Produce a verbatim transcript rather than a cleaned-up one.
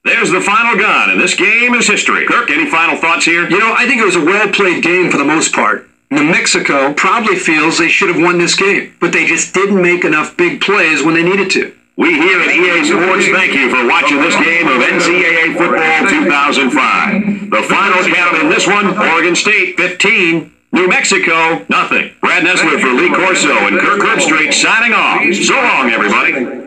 There's the final gun, and this game is history. Kirk, any final thoughts here? You know, I think it was a well-played game for the most part. New Mexico probably feels they should have won this game, but they just didn't make enough big plays when they needed to. We here at E A Sports thank you for watching this game of N C double A Football two thousand five. The final count in this one, Oregon State fifteen, New Mexico nothing. Brad Nessler for Lee Corso and Kirk Herbstreit signing off. So long, everybody.